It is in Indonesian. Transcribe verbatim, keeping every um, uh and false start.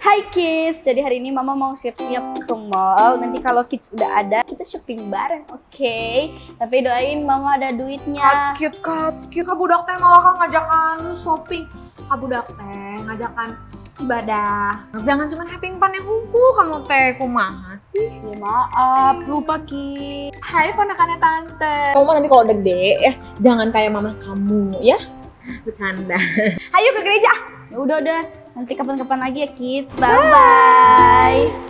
Hai kids, jadi hari ini mama mau siap-siap ke mall. Nanti kalau kids udah ada, kita shopping bareng, oke? Okay? Tapi doain mama ada duitnya. Kids, kids, kids, kabudak teh malah kan ngajakan shopping. Kabudak teh ngajakan ibadah. Jangan cuma having fun yang huku kamu teh, kumaha sih? Ya maaf, lupa kids. Hai ponakannya tante. Kamu nanti kalau gede ya, jangan kayak mama kamu ya. Bercanda. Ayo ke gereja. Ya udah udah, nanti kapan-kapan lagi ya kids. Bye bye.